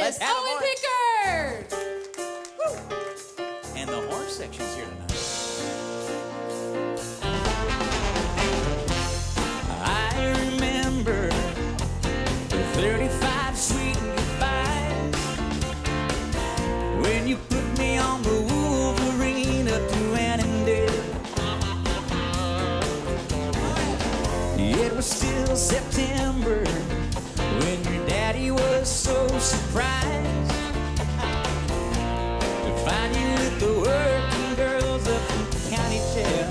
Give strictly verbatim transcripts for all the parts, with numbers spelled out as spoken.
Yes, Owen Pickard! And the horn section's here tonight. I remember the thirty-five sweet goodbyes when you put me on the Wolverine up to Annandale. It was still September when your daddy was so surprised to find you with the working girls up in county jail.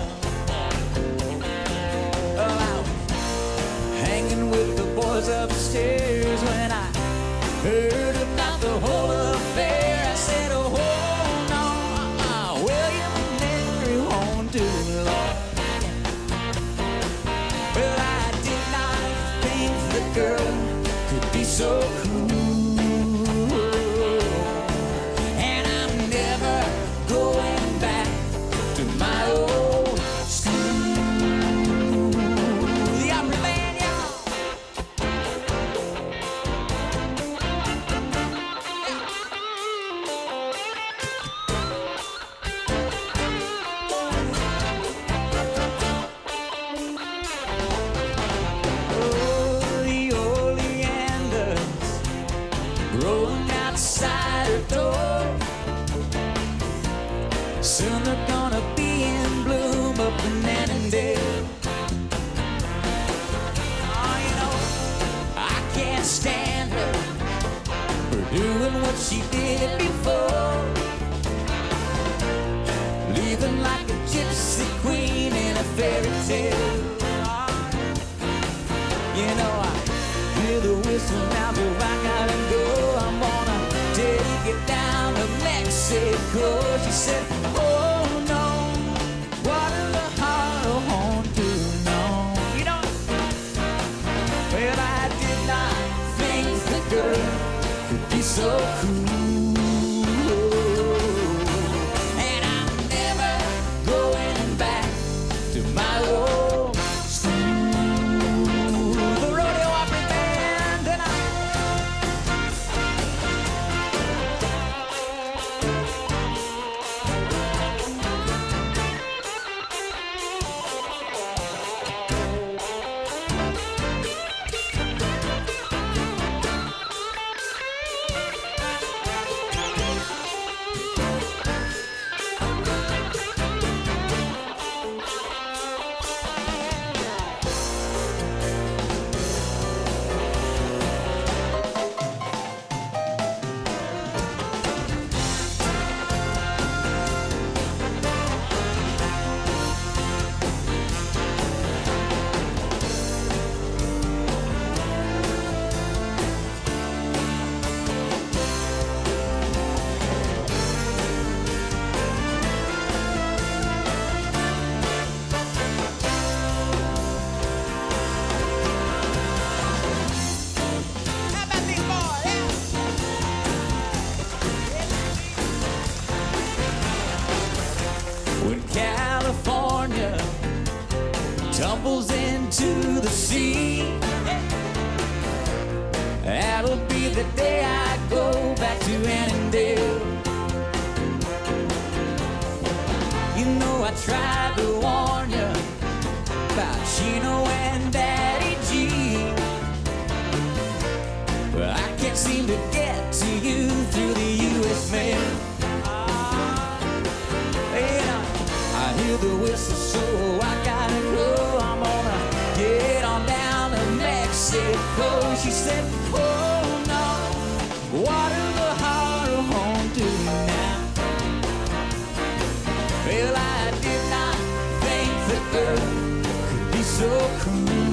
Oh, I was hanging with the boys upstairs when I heard about the whole affair. I said, oh, no, uh-uh, William and Mary won't do it, Lord. Well, I did not think the girl could be so cruel. And I'm never going back to my old school. The Opry Band, y'all. Rolling outside her door. Soon they're gonna be in bloom up in Annandale. Oh, you know, I can't stand her for doing what she did before, leaving like a gypsy queen in a fairy tale. You know, I hear the whistle now, but I gotta go. I'm gonna take it down to Mexico. She said, oh no, what in the heart of home do know? You know, well, I did not think the girl could be so cruel. And I'm never going back to my old school. The Rodeo Opry Band tonight. When California tumbles into the sea, that'll be the day I go back to Annandale. You know I tried to warn you about Chino and Daddy G, but I can't seem to get to you through the U S mail. I hear the whistle, so I gotta go. I'm gonna get on down to Mexico. She said, oh no, what in the heart of home do now? Well, I did not think the girl could be so cruel.